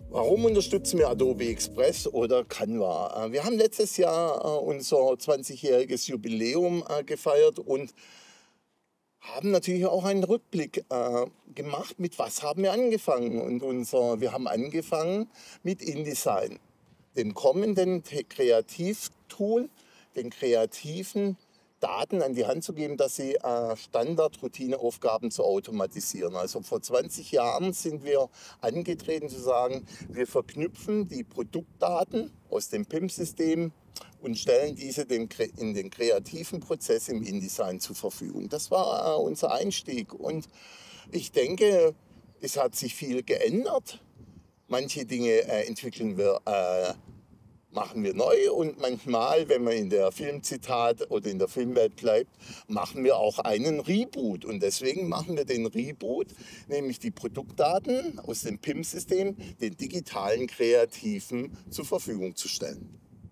Warum unterstützen wir Adobe Express oder Canva? Wir haben letztes Jahr unser 20-jähriges Jubiläum gefeiert und haben natürlich auch einen Rückblick gemacht, mit was haben wir angefangen. Wir haben angefangen mit InDesign, dem kommenden Kreativtool, den kreativen Daten an die Hand zu geben, dass sie Standard-Routineaufgaben zu automatisieren. Also vor 20 Jahren sind wir angetreten zu sagen, wir verknüpfen die Produktdaten aus dem PIM-System und stellen diese in den kreativen Prozess im InDesign zur Verfügung. Das war unser Einstieg und ich denke, es hat sich viel geändert. Manche Dinge machen wir neu und manchmal, wenn man in der Filmzitat oder in der Filmwelt bleibt, machen wir auch einen Reboot. Und deswegen machen wir den Reboot, nämlich die Produktdaten aus dem PIM-System, den digitalen Kreativen zur Verfügung zu stellen.